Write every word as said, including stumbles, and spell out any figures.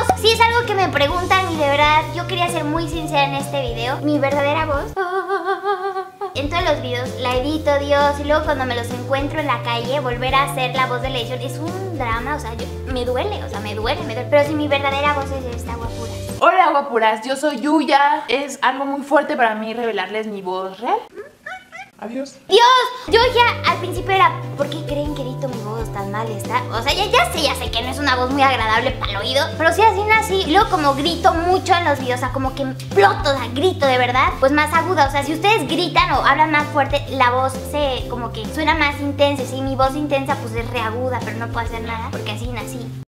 si es algo que me preguntan y de verdad yo quería ser muy sincera en este video. Mi verdadera voz en todos los videos la edito, Dios, y luego cuando me los encuentro en la calle volver a hacer la voz de la edición es un drama, o sea, yo, me duele, o sea, me duele, me duele. Pero si mi verdadera voz es esta, guapuras. Hola guapuras, yo soy Yuya. Es algo muy fuerte para mí revelarles mi voz real. Adiós. Dios, yo ya al principio era, ¿por qué creen que edito mi voz tan mal está? O sea, ya, ya sé, ya sé que no es una voz muy agradable para el oído, pero sí así nací. Y luego como grito mucho en los videos, o sea, como que exploto, o sea, grito de verdad, pues más aguda. O sea, si ustedes gritan o hablan más fuerte, la voz se, como que suena más intensa. Si mi voz intensa, pues es reaguda, pero no puedo hacer nada porque así nací.